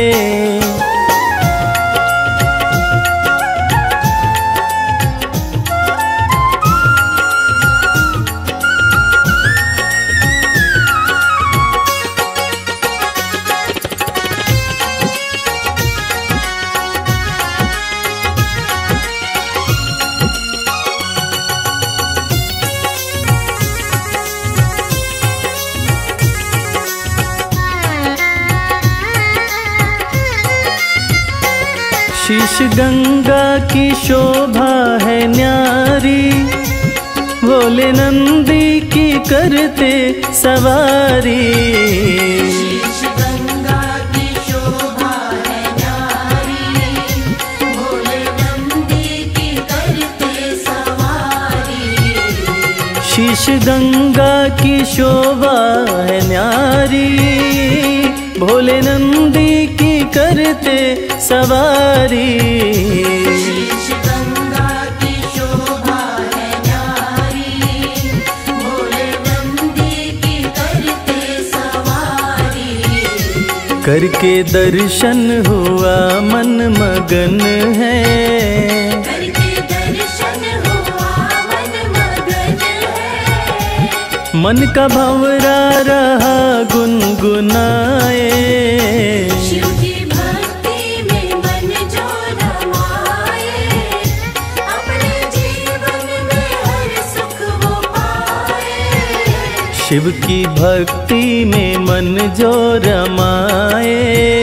Speaker 1: शीश गंगा की शोभा है न्यारी, भोले नंदी की करते सवारी।
Speaker 2: शीश गंगा की शोभा है न्यारी, भोले नंदी की करते सवारी।
Speaker 1: शीश गंगा की शोभा है न्यारी, भोले नंदी की करते सवारी।
Speaker 2: शीश गंगा की शोभा है न्यारी, भोले नंदी की करते सवारी।
Speaker 1: करके दर्शन हुआ मन मगन है,
Speaker 2: करके दर्शन हुआ मन मगन है।
Speaker 1: मन का भंवरा रहा गुनगुनाए।
Speaker 2: शिव की भक्ति में मन जो रमाए, अपने जीवन में हर सुख वो पाए।
Speaker 1: शिव की भक्ति में मन जो रमाए।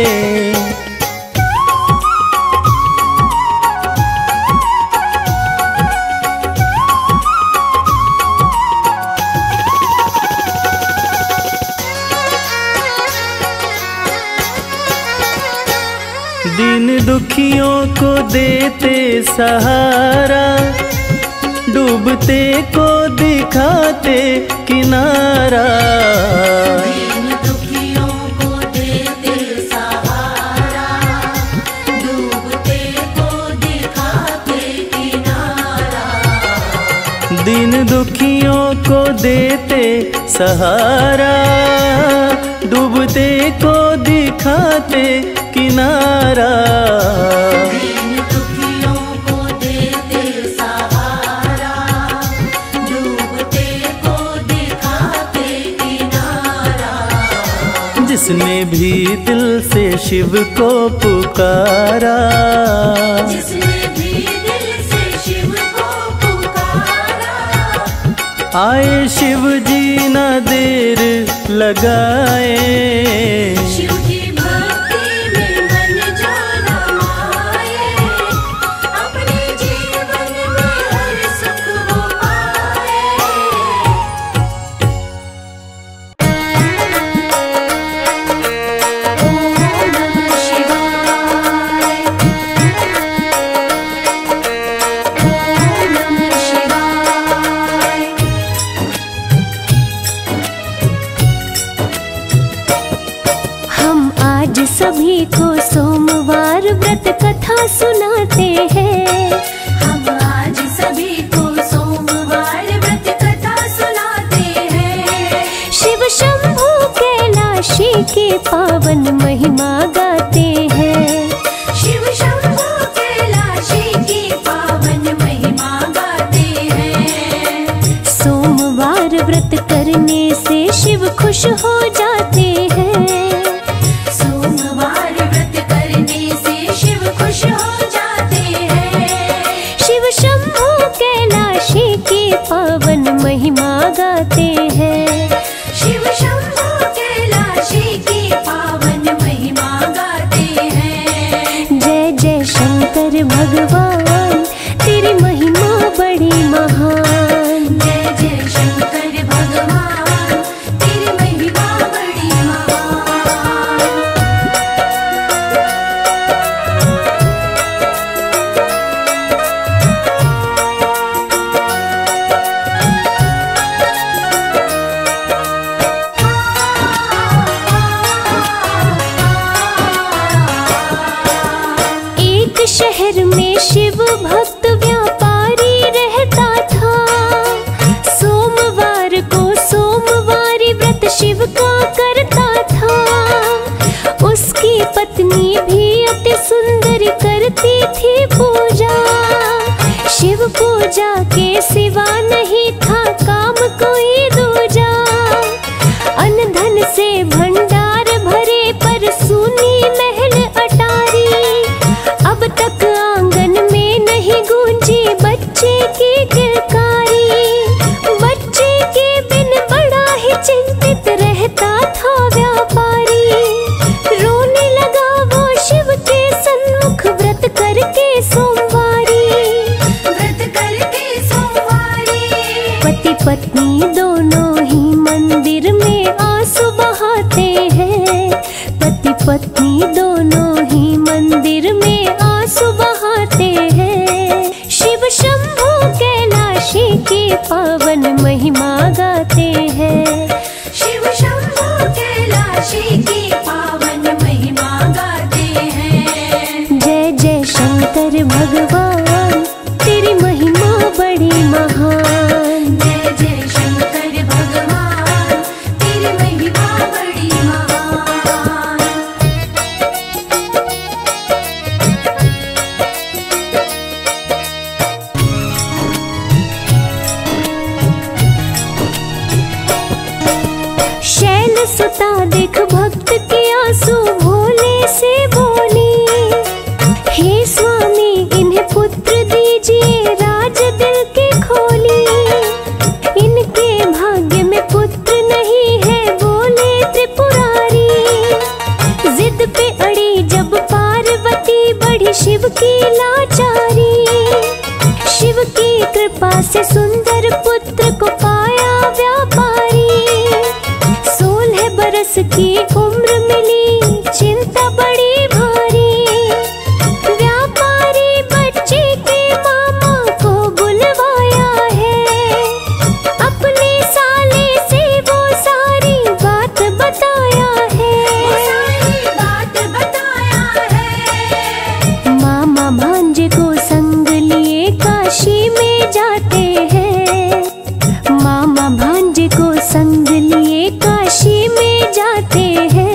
Speaker 1: दीन दुखियों को देते सहारा, डूबते को दिखाते किनारा।
Speaker 2: दीन दुखियों को देते सहारा, डूबते को दिखाते किनारा।
Speaker 1: दीन दुखियों को देते सहारा, डूबते को दिखाते किनारा।
Speaker 2: दीन दुखियों को देते
Speaker 1: जिसने भी दिल से शिव को पुकारा,
Speaker 2: जिसने भी दिल से शिव को पुकारा,
Speaker 1: आए शिव जी न देर लगाए।
Speaker 2: शिव की भक्ति में मन जो रमाए, अपने जीवन में हर सुख वो पाए। ओम नमः शिवाय, ओम नमः शिवाय।
Speaker 4: हम आज सभी को सोमवार व्रत कथा सुनाते हैं।
Speaker 2: हम आज सभी को सोमवार व्रत कथा सुनाते हैं।
Speaker 4: शिव शंभू कैलाशी की पावन महिमा गाते हैं।
Speaker 2: शिव शंभू कैलाशी की पावन महिमा गाते हैं।
Speaker 4: सोमवार व्रत करने से शिव खुश हो जाते हैं।
Speaker 2: सोमवार व्रत करने से शिव खुश हो जाते हैं।
Speaker 4: शिव शंभू कैलाशी की पावन महिमा गाते हैं।
Speaker 2: शिव शंभू कैलाशी की पावन महिमा गाते हैं।
Speaker 4: जय जय शंकर भगवान, तेरी महिमा बड़ी महान।
Speaker 2: जय जय शंकर भगवान, तेरी महिमा बड़ी महान।
Speaker 4: एक शहर में शिव भक्त व्यापारी रहता था। सोमवार को सोमवारी व्रत शिव का करता था। उसकी पत्नी भी अति सुंदर करती थी पूजा। शिव पूजा के सिवा नहीं था काम कोई दूजा। अन्न धन से भंडार भरे पर सुनी महल अटारी। अब तक आंगन में नहीं गूंजी बच्चे की किलकारी। बच्चे के बिन बड़ा ही चिंतित रहता था व्यापारी। रोने लगा वो शिव के सन्मुख व्रत करके सोमवारी।
Speaker 2: व्रत करके सोमवारी।
Speaker 4: पति पत्नी दोनों ही मंदिर में आंसू बहाते हैं। पति पत्नी दोनों ही मंदिर में आंसू बहाते हैं। शिव शंभू कैलाशी की पावन महिमा गाते हैं।
Speaker 2: शिव शंभू कैलाशी की पावन महिमा गाते हैं।
Speaker 4: जय जय शंकर भगवान, तेरी महिमा बड़ी महान।
Speaker 2: जय जय शंकर भगवान, तेरी महिमा बड़ी महान।
Speaker 4: शैल सुता देख भक्त के आंसू भोले से बोली। हे स्वामी इन्हें पुत्र दीजिए, राज दिल के खोली। इनके भाग्य में पुत्र नहीं है, बोले त्रिपुरारी। जिद पे अड़ी जब पार्वती बढ़ी शिव की लाचारी। शिव की कृपा से सुंदर पुत्र को पाया व्यापारी। सोलह बरस की उम्र मिली, चिंता बड़ी भारी। व्यापारी बच्चे के मामा को बुलवाया है। अपने साले से वो सारी बात बताया है।
Speaker 2: सारी बात बताया है।
Speaker 4: मामा भांजे को संग लिए काशी में जाते हैं। मामा भांजे को संग लिए काशी में जाते हैं।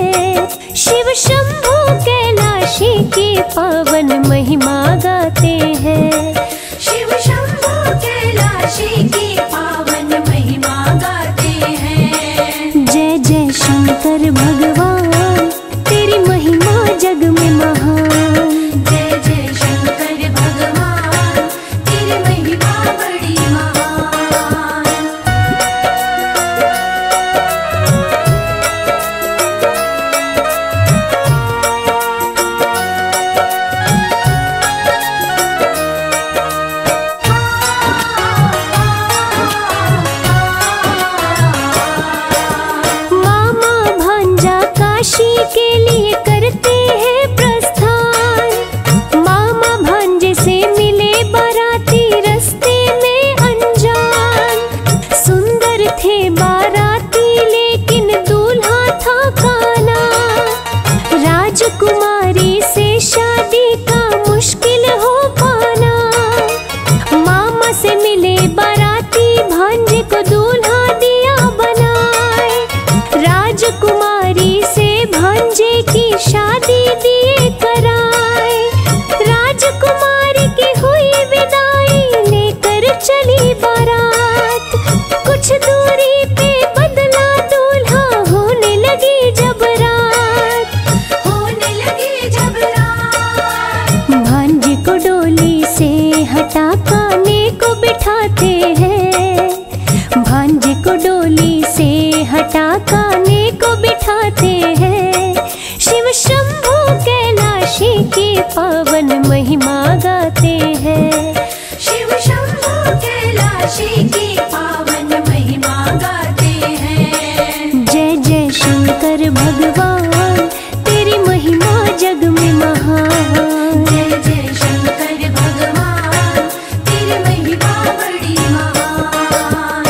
Speaker 4: की शादी दिए कराए। राजकुमारी की हुई विदाई, लेकर चली बारात। कुछ दूरी पे बदला दूल्हा, होने लगी जब रात,
Speaker 2: होने लगी जब रात।
Speaker 4: भांजे को डोली से हटा काने को बिठाते हैं। भांजे को डोली से हटा काने को बिठाते हैं। शिव शंभू कैलाशी की पावन महिमा गाते हैं।
Speaker 2: शिव शंभू कैलाशी की पावन महिमा गाते हैं।
Speaker 4: जय जय शंकर भगवान, तेरी महिमा जग में महान।
Speaker 2: जय जय शंकर भगवान, तेरी महिमा बड़ी महान।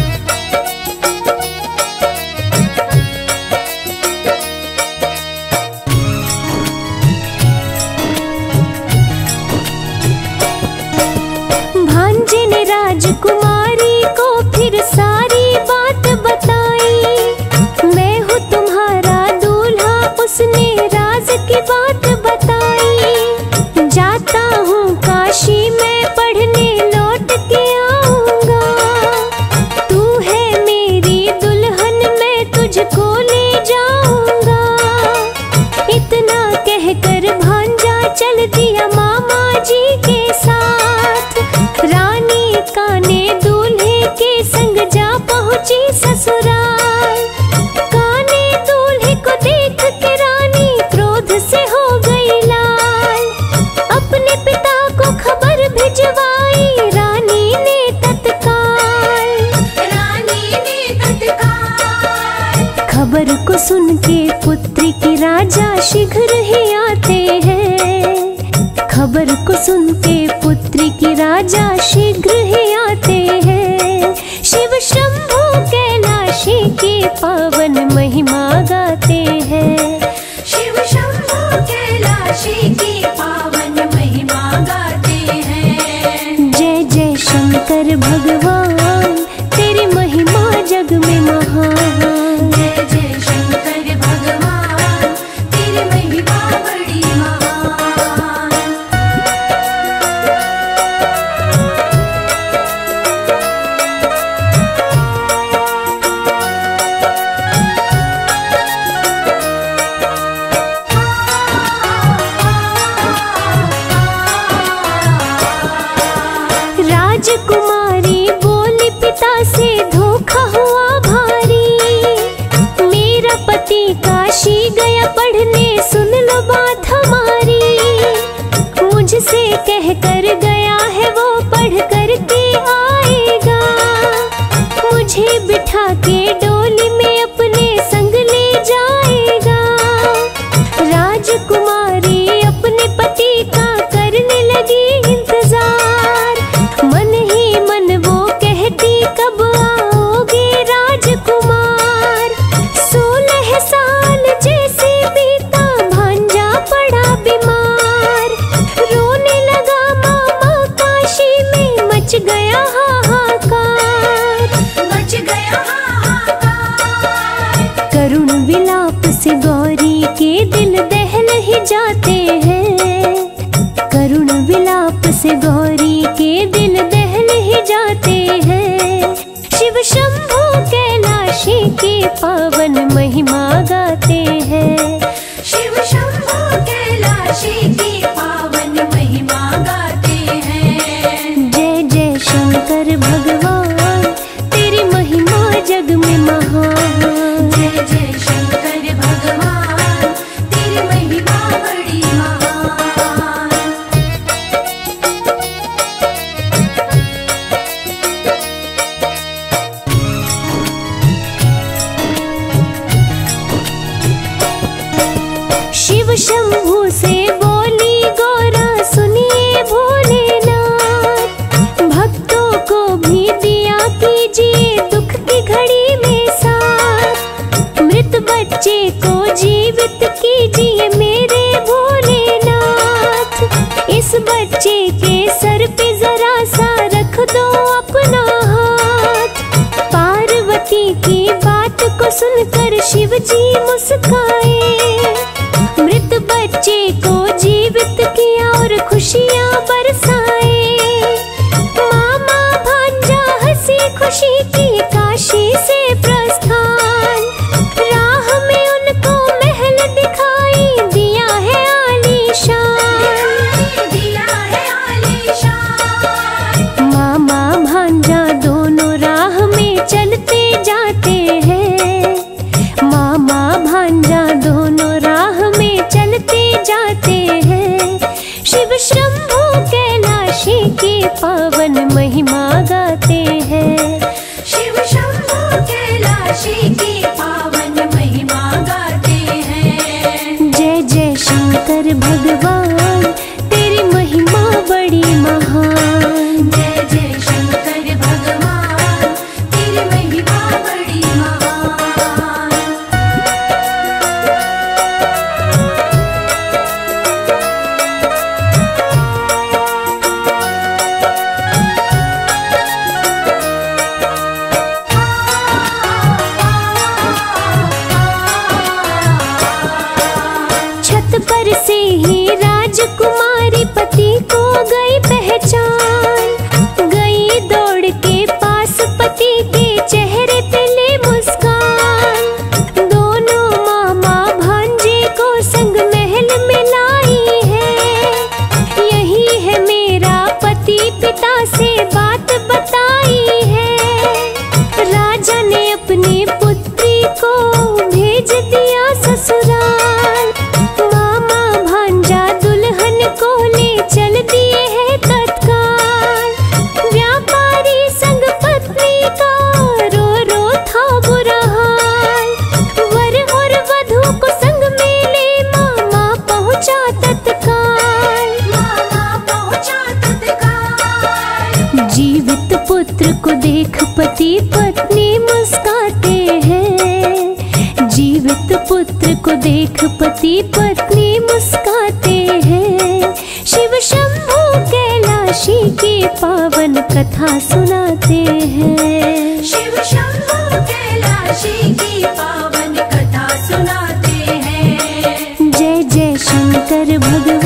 Speaker 4: भांजे ने राजकुमारी को फिर सारी बात बताई। मैं हूँ तुम्हारा दूल्हा, उसने राज की बात बताई। जाता हूँ काशी में पढ़ने, लौट के आऊंगा। तू है मेरी दुल्हन, मैं तुझको ले जाऊंगा। इतना कहकर भांजा चल दिया मामा जी के साथ। रानी काने दूल्हे के संग जा पहुंची ससुराल। काने दूल्हे को देख के रानी क्रोध से हो गई लाल। अपने पिता को खबर भिजवाई रानी ने तत्काल।
Speaker 2: रानी ने तत्काल।
Speaker 4: खबर को सुन के पुत्री की राजा शीघ्र ही आते हैं। खबर को सुन के पुत्री की राजा शीघ्र ही आते हैं। शिव शंभू कैलाशी की पावन महिमा गाते हैं।
Speaker 2: शिव शंभू कैलाशी की पावन महिमा गाते हैं।
Speaker 4: जय जय शंकर भगवान, तेरी महिमा जग में महान।
Speaker 2: जय जय शंकर भगवान, तेरी महिमा बड़ी महान।
Speaker 4: राजकुमारी बोली पिता से धोखा हुआ भारी। मेरा पति काशी गया पढ़ने, सुन लो बात हमारी। मुझसे कह कर गया है वो पढ़ कर के आएगा। मुझे बिठा के डोली में अपने संग ले जाएगा। राजकुमारी अपने पति का करने लगी इंतजार। मन ही मन वो कहती कब आओगे राजकुमार। सोलह साल जैसे बीता, भांजा पड़ा बीमार। रोने लगा मामा काशी में, मच गया हाहाकार।
Speaker 2: मच गया हाहाकार।
Speaker 4: करुण विलाप से गौरी के दिल दहल ही जाते हैं। करुण विलाप से गौरी के दिल दहल ही जाते हैं। शिव शंभू कैलाशी की पावन महिमा गाते हैं।
Speaker 2: शिव शंभू कैलाशी की पावन महिमा गाते हैं।
Speaker 4: जय जय शंकर भगवान, तेरी महिमा जग में महान।
Speaker 2: जय जय शंकर भगवान, तेरी महिमा बड़ी महान।
Speaker 4: शिव शंभू से बोली गौरा, सुनिए भोलेनाथ। भक्तों को भी दिया कीजिए दुख की घड़ी में साथ। मृत बच्चे को जीवित कीजिए मेरे भोलेनाथ। इस बच्चे के सर पे जरा सा रख दो अपना हाथ। पार्वती की बात को सुनकर शिव जी मुस्काए। मृत बच्चे को जीवित किया और खुशियाँ बरसाए। मामा भांजा हंसी खुशी की काशी से प्रस्थान। राह में उनको महल दिखाई दिया है आलीशान,
Speaker 2: दिया है आलीशान।
Speaker 4: मामा भांजा दोनों राह में चलते जाते हैं। मामा भांजा दोनों राह में चलते जाते हैं। शिव शंभू कैलाशी की पावन महिमा गाते हैं।
Speaker 2: शिव शंभू कैलाशी की पावन महिमा गाते हैं।
Speaker 4: जय जय शंकर भगवान, तेरी महिमा बड़ी महान।
Speaker 2: जय जय शंकर भगवान, तेरी महिमा बड़ी महान।
Speaker 4: छत पर से ही राजकुमारी पति को गई पहचान। गई दौड़ के पास पति के चेहरे पे ले मुस्कान। दोनों मामा भांजे को संग महल में लाई है। यही है मेरा पति, पिता से बात बताई है। राजा ने अपनी पुत्री को भेज दिया ससुराल। मामा भांजा दुल्हन को ले चल दिए हैं तत्काल। व्यापारी संग पत्नी का रो रो था बुरा हाल। वर और वधू को संग में ले मामा पहुंचा तत्काल।
Speaker 2: मामा पहुंचा तत्काल।
Speaker 4: जीवित पुत्र को देख पति पत्नी मुस्काते हैं। जीवित पुत्र को देख पति पत्नी मुस्काते हैं। शिव शंभू कैलाशी की पावन कथा सुनाते हैं।
Speaker 2: शिव शंभू कैलाशी की पावन कथा सुनाते हैं।
Speaker 4: जय जय शंकर भगवान।